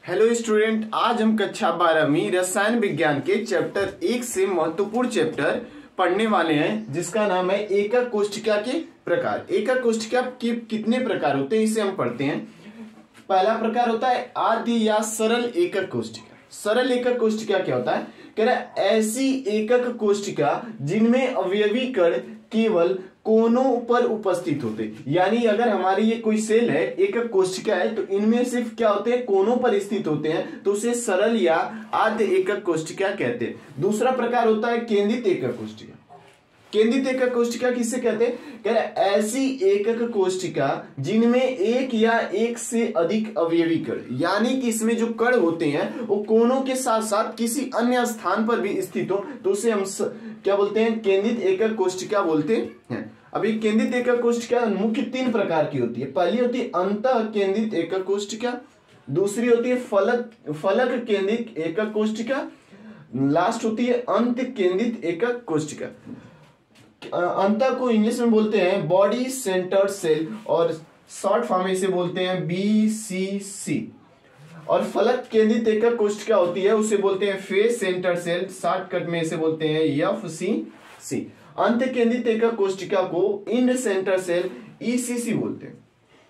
Hello student, आज हम कक्षा 12वीं रसायन विज्ञान के चैप्टर 1 से महत्वपूर्ण चैप्टर पढ़ने वाले हैं, जिसका नाम है एकक कोष्ठिका के प्रकार। एकक कोष्ठिका के कितने प्रकार होते हैं इसे हम पढ़ते हैं। पहला प्रकार होता है आद्य या सरल एकक कोष्ठिका। सरल एकक कोष्ठिका क्या होता है? कह रहा है ऐसी एकक कोष्ठिका जिनमें अवयवी कण केवल कोनों पर उपस्थित होते, यानी अगर हमारी ये कोई सेल है, एकक कोष्ठिका है, तो इनमें सिर्फ क्या होते हैं, कोनों पर स्थित होते हैं, तो उसे सरल या आद्य एकक कोष्ठिका कहते हैं। दूसरा प्रकार होता है केंद्रित एकक कोष्ठिका। केंद्रित एकक कोष्ठिका किससे कहते हैं? कह रहे ऐसी एकक कोष्ठिका जिनमें एक या एक से अधिक अवयवी कण, यानी कि इसमें जो कण होते हैं वो कोनों के साथ साथ किसी अन्य स्थान पर भी स्थित हो, तो उसे हम क्या बोलते हैं? केंद्रित एकक कोष्ठिका बोलते हैं। अभी केंद्रित एकक कोष्ठिका मुख्य 3 प्रकार की होती है। पहली होती है अंतः केंद्रित एकक कोष्ठिका, दूसरी होती है फलक केंद्रित एकक कोष्ठिका, लास्ट होती है अंत केंद्रित एकक कोष्ठिका। अंत को इंग्लिश में बोलते हैं बॉडी सेंटर्ड सेल और शॉर्ट फॉर्म में इसे बोलते हैं BCC। और फलक केंद्रित एकक कोष्ठिका होती है उसे बोलते हैं फेस सेंटर्ड सेल, शॉर्टकट में इसे बोलते हैं FCC। अंत केंद्रित एकक कोष्ठिका को इंड सेंटर सेल ECC बोलते हैं।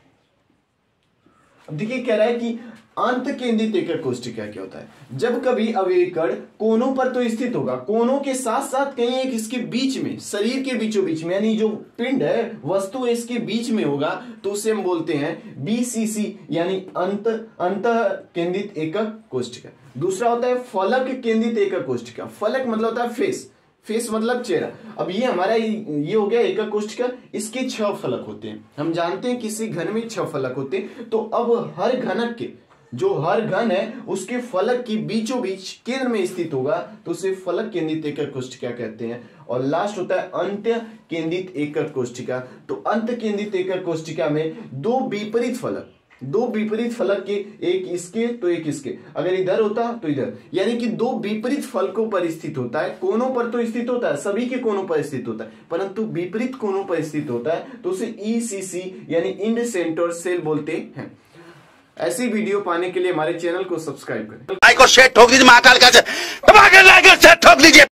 अब देखिए कह रहा है कि अंत केंद्रित एकक कोष्ठिका क्या होता है? जब कभी अवयवी कण कोनों पर तो स्थित होगा, कोनों के साथ साथ कहीं एक इसके बीच में, शरीर के बीचों बीच में, यानी जो पिंड है, वस्तु इसके बीच में होगा, तो उसे हम बोलते हैं BCC, यानी अंत केंद्रित एकक कोष्ठिका। दूसरा होता है फलक केंद्रित एकक कोष्ठिका। फलक मतलब होता है फेस मतलब चेहरा। अब ये हमारा ये हो गया एकक कोष्ठिका, इसके 6 फलक होते हैं। हम जानते हैं किसी घन में 6 फलक होते हैं, तो अब हर घनक के जो हर घन है उसके फलक की बीचों बीच केंद्र में स्थित होगा, तो उसे फलक केंद्रित एकक कोष्ठिका कहते हैं। और लास्ट होता है अंत्य केंद्रित एकक कोष्ठिका। तो अंत केंद्रित एकक कोष्ठिका में दो विपरीत फलक के, एक इसके तो एक इसके, अगर इधर होता तो इधर, यानी कि 2 विपरीत फलकों पर स्थित होता है। कोनों पर तो स्थित होता है, सभी के कोनों पर स्थित होता है, परंतु विपरीत कोनों पर स्थित होता है, तो उसे ECC यानी इंड सेंटर सेल बोलते हैं। ऐसी वीडियो पाने के लिए हमारे चैनल को सब्सक्राइब करें। लाइक और शेयर ठोक दीजिए, महाकाल का ठोक दीजिए।